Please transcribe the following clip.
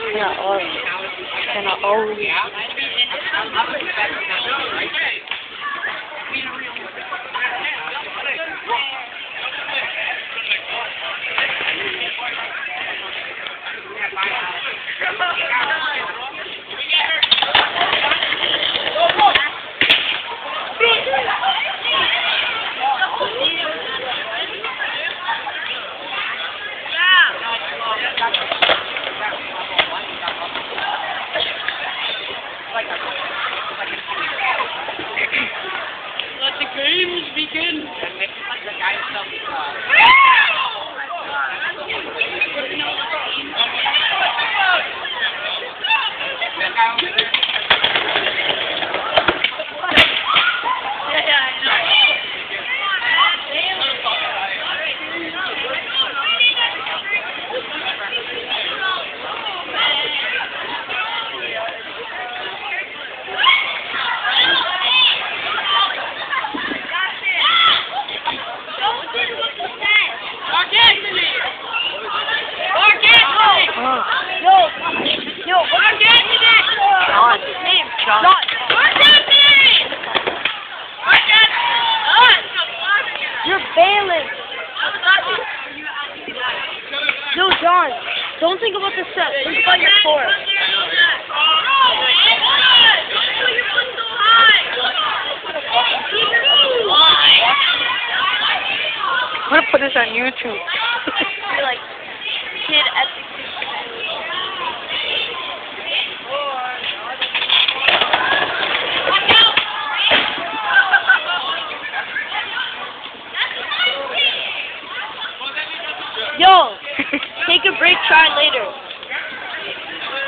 Yeah, or and always. Let the games begin. You're bailing. No, John. Don't think about the set. Think about your core. I'm gonna put this on YouTube. You're like kid at the Yo, take a break, try later.